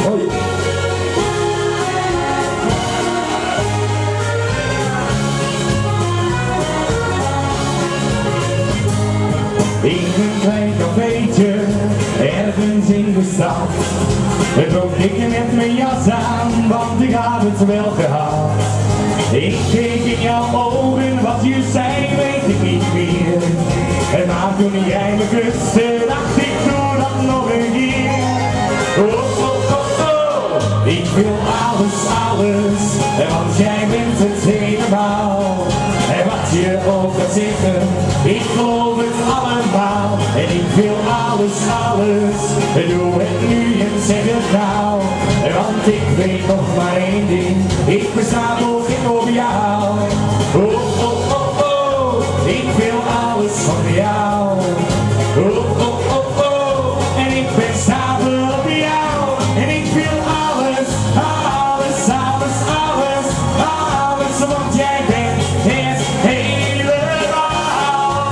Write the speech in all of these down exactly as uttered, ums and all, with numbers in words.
Hoi. In een klein cafeetje, ergens in de stad, trok ik met mijn jas aan, want ik had het wel gehad. Ik keek in jouw ogen, wat je zei weet ik niet meer. En maar toen jij me kuste, dacht ik doe dat nog een keer. Oh, oh, oh, oh, ik wil alles, alles, want jij bent het helemaal. En wat je ook gaat zeggen, ik geloof het allemaal. En ik wil alles, alles, doe het nu en zeg het nou. Want ik weet nog maar één ding, ik besta nog in op jou. Oh, oh, oh, oh, ik wil alles van jou. Oh, oh, oh, oh, en ik ben stapel op jou. En ik wil alles, alles, alles, alles, alles, want jij bent het helemaal.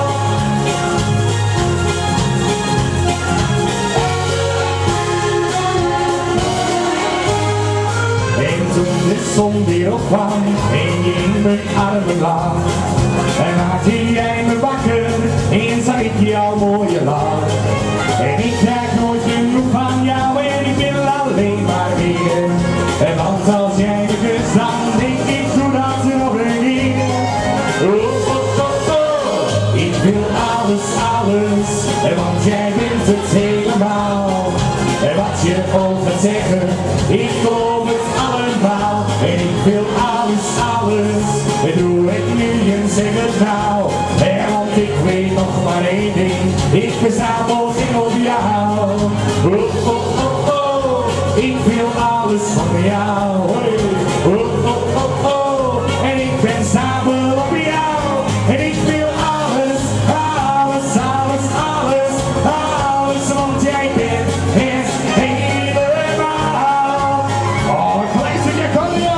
En toen de zon weer opkwam en je in mijn armen lag, en maakte jij me wakker en zag ik jouw mooie lach. En ik krijg nooit genoeg van jou en ik wil alleen maar weer. En want als jij me kust, dan denk ik doe dat nog een keer. Oh, oh, oh, oh, ik wil alles, alles, want jij bent het helemaal. En wat je ook gaat zeggen, ik geloof het allemaal. En ik wil alles, alles, doe het nu en zeg het nou. En want ik weet nog maar één ding, ik besta nog in op jou. Oh, oh, oh, oh, ik wil alles van jou. Oh, oh, oh, oh, en ik ben stapel op jou. En ik wil alles, alles, alles, alles, alles, want jij bent het helemaal. Oh, een klein stukje accordeon.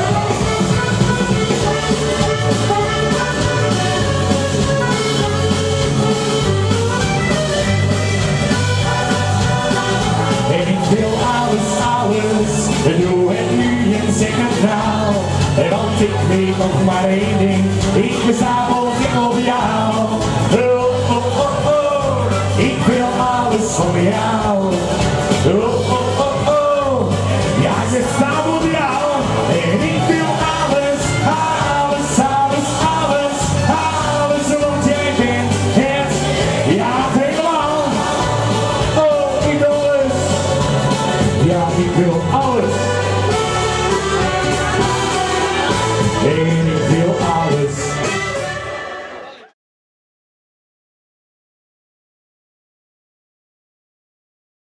En ik wil alles, alles, doe het nu en zeg het nou. Want ik weet nog maar één ding, ik besta nog in op jou. Oh, oh, oh, oh, ik wil alles van jou. Oh, oh, oh, oh, ja, ik sta op jou. En ik wil alles, alles, alles, alles, alles, want jij bent het, ja, helemaal. Oh, ik wil alles, ja, ik wil alles.